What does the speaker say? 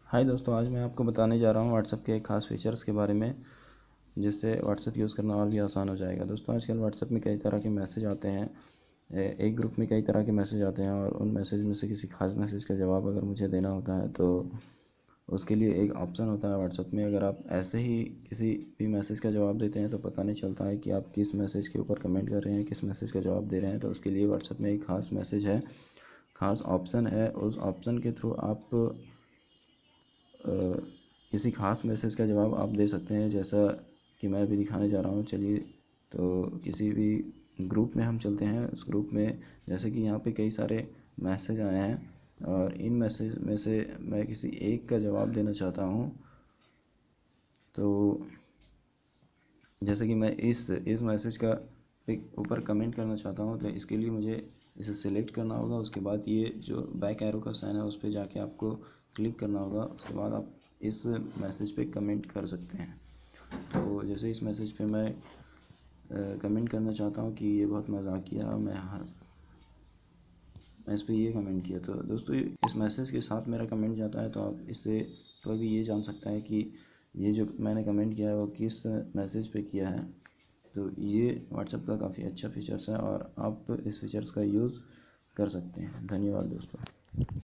हाय दोस्तों, आज मैं आपको बताने जा रहा हूँ व्हाट्सएप के एक ख़ास फीचर्स के बारे में जिससे व्हाट्सएप यूज़ करना और भी आसान हो जाएगा। दोस्तों, आजकल व्हाट्सएप में कई तरह के मैसेज आते हैं। एक ग्रुप में कई तरह के मैसेज आते हैं और उन मैसेज में से किसी ख़ास मैसेज का जवाब अगर मुझे देना होता है तो उसके लिए एक ऑप्शन होता है व्हाट्सएप में। अगर आप ऐसे ही किसी भी मैसेज का जवाब देते हैं तो पता नहीं चलता है कि आप किस मैसेज के ऊपर कमेंट कर रहे हैं, किस मैसेज का जवाब दे रहे हैं। तो उसके लिए व्हाट्सएप में एक ख़ास मैसेज है, ख़ास ऑप्शन है। उस ऑप्शन के थ्रू आप किसी ख़ास मैसेज का जवाब आप दे सकते हैं, जैसा कि मैं अभी दिखाने जा रहा हूँ। चलिए, तो किसी भी ग्रुप में हम चलते हैं। उस ग्रुप में जैसे कि यहाँ पे कई सारे मैसेज आए हैं और इन मैसेज में से मैं किसी एक का जवाब देना चाहता हूँ। तो जैसे कि मैं इस मैसेज का ऊपर कमेंट करना चाहता हूँ, तो इसके लिए मुझे इसे सिलेक्ट करना होगा। उसके बाद ये जो बैक एरो का साइन है उस पर जाके आपको क्लिक करना होगा। उसके बाद आप इस मैसेज पे कमेंट कर सकते हैं। तो जैसे इस मैसेज पे मैं कमेंट करना चाहता हूँ कि ये बहुत मजाकिया, मैं इस पर ये कमेंट किया। तो दोस्तों, इस मैसेज के साथ मेरा कमेंट जाता है, तो आप इससे कोई भी ये जान सकता है कि ये जो मैंने कमेंट किया है वो किस मैसेज पे किया है। तो ये व्हाट्सएप का काफ़ी अच्छा फीचर्स है और आप इस फीचर्स का यूज़ कर सकते हैं। धन्यवाद दोस्तों।